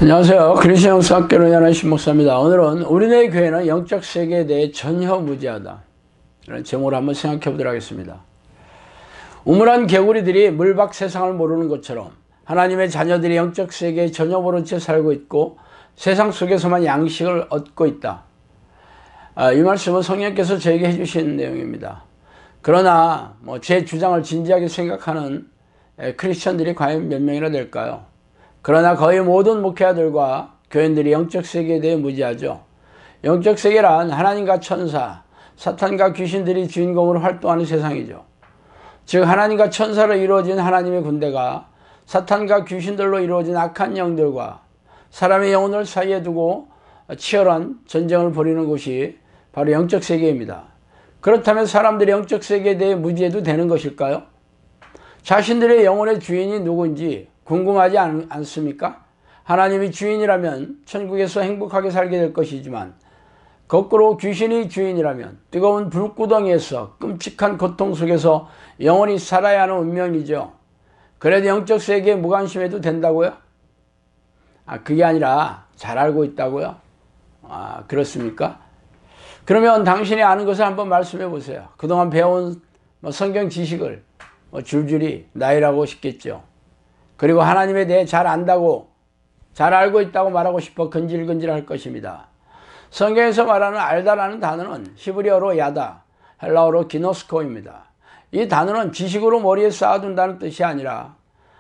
안녕하세요. 그리스도 영성학교로 연한 신목사입니다. 오늘은 우리네 교회는 영적 세계에 대해 전혀 무지하다, 이런 제목으로 한번 생각해 보도록 하겠습니다. 우물한 개구리들이 물 밖 세상을 모르는 것처럼 하나님의 자녀들이 영적 세계에 전혀 모른 채 살고 있고 세상 속에서만 양식을 얻고 있다. 이 말씀은 성령께서 저에게 해주신 내용입니다. 그러나 제 주장을 진지하게 생각하는 크리스천들이 과연 몇 명이나 될까요? 그러나 거의 모든 목회자들과 교인들이 영적 세계에 대해 무지하죠. 영적 세계란 하나님과 천사, 사탄과 귀신들이 주인공으로 활동하는 세상이죠. 즉 하나님과 천사로 이루어진 하나님의 군대가 사탄과 귀신들로 이루어진 악한 영들과 사람의 영혼을 사이에 두고 치열한 전쟁을 벌이는 곳이 바로 영적 세계입니다. 그렇다면 사람들이 영적 세계에 대해 무지해도 되는 것일까요? 자신들의 영혼의 주인이 누구인지 궁금하지 않습니까? 하나님이 주인이라면 천국에서 행복하게 살게 될 것이지만 거꾸로 귀신이 주인이라면 뜨거운 불구덩이에서 끔찍한 고통 속에서 영원히 살아야 하는 운명이죠. 그래도 영적 세계에 무관심해도 된다고요? 그게 아니라 잘 알고 있다고요? 그렇습니까? 그러면 당신이 아는 것을 한번 말씀해 보세요. 그동안 배운 성경 지식을 줄줄이 나열하고 싶겠죠. 그리고 하나님에 대해 잘 안다고, 잘 알고 있다고 말하고 싶어 근질근질 할 것입니다. 성경에서 말하는 알다라는 단어는 히브리어로 야다, 헬라어로 기노스코입니다. 이 단어는 지식으로 머리에 쌓아둔다는 뜻이 아니라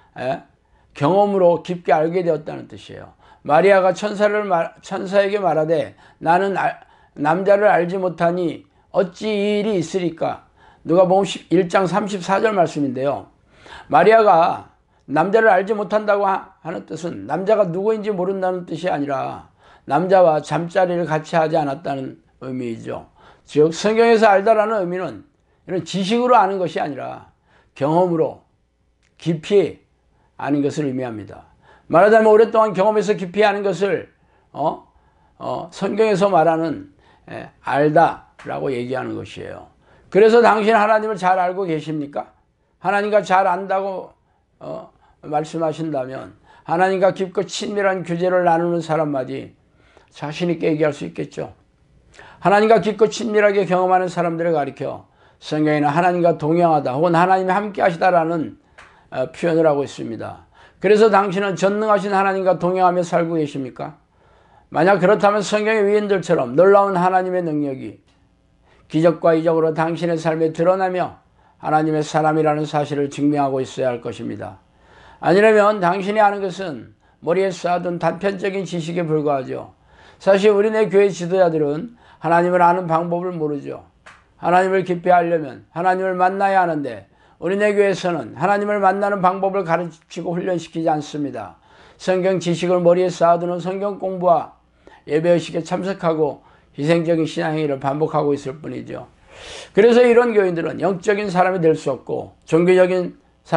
경험으로 깊게 알게 되었다는 뜻이에요. 마리아가 천사에게 말하되 나는 남자를 알지 못하니 어찌 이 일이 있으리까? 누가복음 1장 34절 말씀인데요. 마리아가 남자를 알지 못한다고 하는 뜻은 남자가 누구인지 모른다는 뜻이 아니라 남자와 잠자리를 같이 하지 않았다는 의미이죠. 즉 성경에서 알다라는 의미는 이런 지식으로 아는 것이 아니라 경험으로 깊이 아는 것을 의미합니다. 말하자면 오랫동안 경험해서 깊이 아는 것을 성경에서 말하는 알다라고 얘기하는 것이에요. 그래서 당신 하나님을 잘 알고 계십니까? 하나님과 잘 안다고 말씀하신다면 하나님과 깊고 친밀한 교제를 나누는 사람마디 자신 있게 얘기할 수 있겠죠. 하나님과 깊고 친밀하게 경험하는 사람들을 가리켜 성경에는 하나님과 동행하다 혹은 하나님이 함께 하시다라는 표현을 하고 있습니다. 그래서 당신은 전능하신 하나님과 동행하며 살고 계십니까? 만약 그렇다면 성경의 위인들처럼 놀라운 하나님의 능력이 기적과 이적으로 당신의 삶에 드러나며 하나님의 사람이라는 사실을 증명하고 있어야 할 것입니다. 아니라면 당신이 아는 것은 머리에 쌓아둔 단편적인 지식에 불과하죠. 사실 우리네 교회 지도자들은 하나님을 아는 방법을 모르죠. 하나님을 깊이 알려면 하나님을 만나야 하는데 우리네 교회에서는 하나님을 만나는 방법을 가르치고 훈련시키지 않습니다. 성경 지식을 머리에 쌓아두는 성경 공부와 예배의식에 참석하고 희생적인 신앙행위를 반복하고 있을 뿐이죠. 그래서 이런 교인들은 영적인 사람이 될 수 없고 종교적인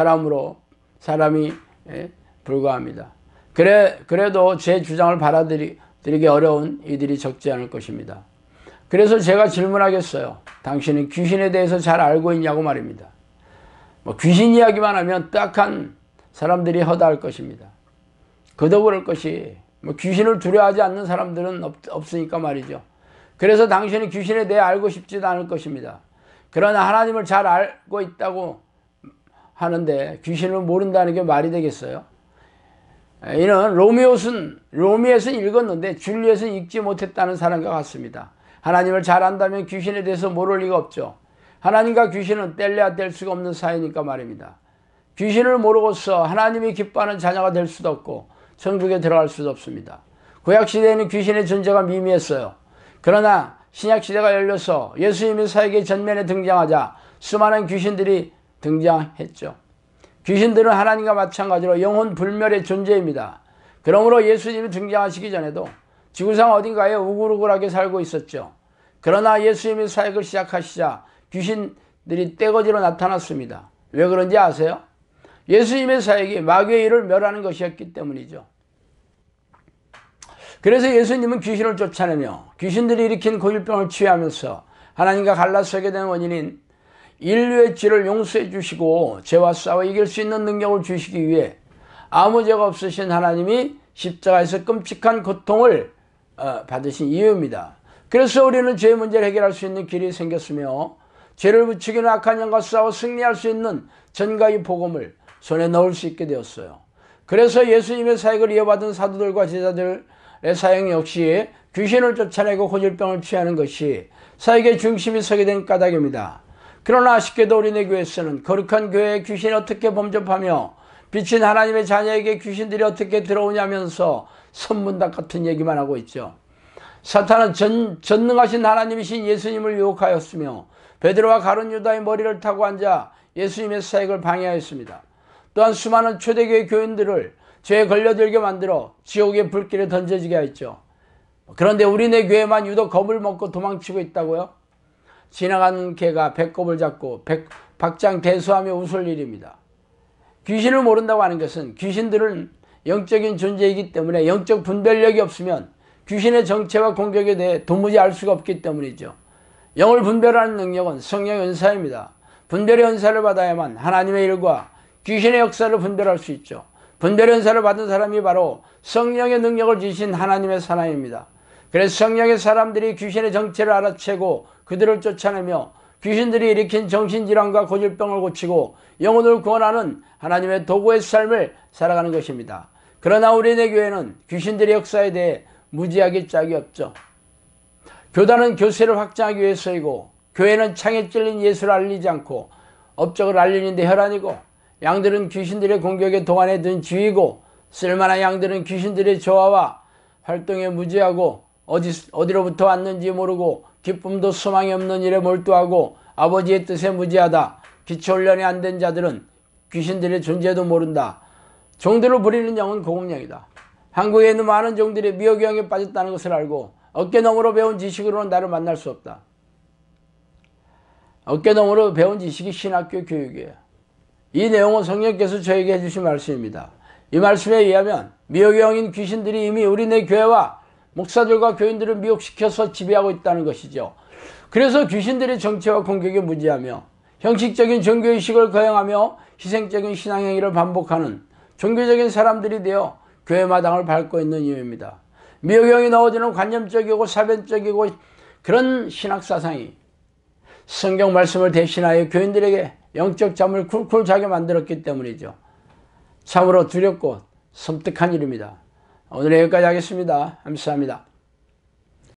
사람이 불과합니다. 그래도 제 주장을 받아들이기 어려운 이들이 적지 않을 것입니다. 그래서 제가 질문하겠어요. 당신은 귀신에 대해서 잘 알고 있냐고 말입니다. 귀신 이야기만 하면 딱한 사람들이 허다할 것입니다. 그도 그럴 것이 귀신을 두려워하지 않는 사람들은 없으니까 말이죠. 그래서 당신이 귀신에 대해 알고 싶지도 않을 것입니다. 그러나 하나님을 잘 알고 있다고 하는데 귀신을 모른다는 게 말이 되겠어요? 이는 로미오에서는 읽었는데 줄리엣은 읽지 못했다는 사람과 같습니다. 하나님을 잘 안다면 귀신에 대해서 모를 리가 없죠. 하나님과 귀신은 뗄래야 뗄 수가 없는 사이니까 말입니다. 귀신을 모르고서 하나님이 기뻐하는 자녀가 될 수도 없고 천국에 들어갈 수도 없습니다. 구약시대에는 귀신의 존재가 미미했어요. 그러나 신약시대가 열려서 예수님이 사역의 전면에 등장하자 수많은 귀신들이 등장했죠. 귀신들은 하나님과 마찬가지로 영혼 불멸의 존재입니다. 그러므로 예수님이 등장하시기 전에도 지구상 어딘가에 우글우글하게 살고 있었죠. 그러나 예수님이 사역을 시작하시자 귀신들이 떼거지로 나타났습니다. 왜 그런지 아세요? 예수님의 사역이 마귀의 일을 멸하는 것이었기 때문이죠. 그래서 예수님은 귀신을 쫓아내며 귀신들이 일으킨 고질병을 치유하면서 하나님과 갈라서게 된 원인인 인류의 죄를 용서해 주시고 죄와 싸워 이길 수 있는 능력을 주시기 위해 아무 죄가 없으신 하나님이 십자가에서 끔찍한 고통을 받으신 이유입니다. 그래서 우리는 죄의 문제를 해결할 수 있는 길이 생겼으며 죄를 부추기는 악한 영과 싸워 승리할 수 있는 전가의 복음을 손에 넣을 수 있게 되었어요. 그래서 예수님의 사역을 이어받은 사도들과 제자들의 사역 역시 귀신을 쫓아내고 고질병을 취하는 것이 사역의 중심이 서게 된 까닭입니다. 그러나 아쉽게도 우리네 교회에서는 거룩한 교회에 귀신이 어떻게 범접하며 비친 하나님의 자녀에게 귀신들이 어떻게 들어오냐면서 선문답 같은 얘기만 하고 있죠. 사탄은 전능하신 하나님이신 예수님을 유혹하였으며 베드로와 가룟 유다의 머리를 타고 앉아 예수님의 사역을 방해하였습니다. 또한 수많은 초대교회 교인들을 죄에 걸려들게 만들어 지옥의 불길에 던져지게 하였죠. 그런데 우리네 교회만 유독 겁을 먹고 도망치고 있다고요? 지나가는 개가 배꼽을 잡고 박장대소하며 웃을 일입니다. 귀신을 모른다고 하는 것은 귀신들은 영적인 존재이기 때문에 영적 분별력이 없으면 귀신의 정체와 공격에 대해 도무지 알 수가 없기 때문이죠. 영을 분별하는 능력은 성령의 은사입니다. 분별의 은사를 받아야만 하나님의 일과 귀신의 역사를 분별할 수 있죠. 분별의 은사를 받은 사람이 바로 성령의 능력을 지신 하나님의 사람입니다. 그래서 성령의 사람들이 귀신의 정체를 알아채고 그들을 쫓아내며 귀신들이 일으킨 정신질환과 고질병을 고치고 영혼을 구원하는 하나님의 도구의 삶을 살아가는 것입니다. 그러나 우리네 교회는 귀신들의 역사에 대해 무지하게 짝이 없죠. 교단은 교세를 확장하기 위해서이고 교회는 창에 찔린 예수를 알리지 않고 업적을 알리는 데 혈안이고 양들은 귀신들의 공격에 동안에 든 쥐이고 쓸만한 양들은 귀신들의 조화와 활동에 무지하고 어디로부터 왔는지 모르고 기쁨도 소망이 없는 일에 몰두하고 아버지의 뜻에 무지하다. 기초훈련이 안 된 자들은 귀신들의 존재도 모른다. 종들을 부리는 영은 고급령이다. 한국에 있는 많은 종들이 미혹영에 빠졌다는 것을 알고 어깨너머로 배운 지식으로는 나를 만날 수 없다. 어깨너머로 배운 지식이 신학교 교육이에요. 이 내용은 성령께서 저에게 해주신 말씀입니다. 이 말씀에 의하면 미혹영인 귀신들이 이미 우리네 교회와 목사들과 교인들을 미혹시켜서 지배하고 있다는 것이죠. 그래서 귀신들의 정체와 공격에 무지하며 형식적인 종교의식을 거행하며 희생적인 신앙행위를 반복하는 종교적인 사람들이 되어 교회 마당을 밟고 있는 이유입니다. 미혹영이 넣어주는 관념적이고 사변적이고 그런 신학사상이 성경 말씀을 대신하여 교인들에게 영적 잠을 쿨쿨 자게 만들었기 때문이죠. 참으로 두렵고 섬뜩한 일입니다. 오늘 여기까지 하겠습니다. 감사합니다.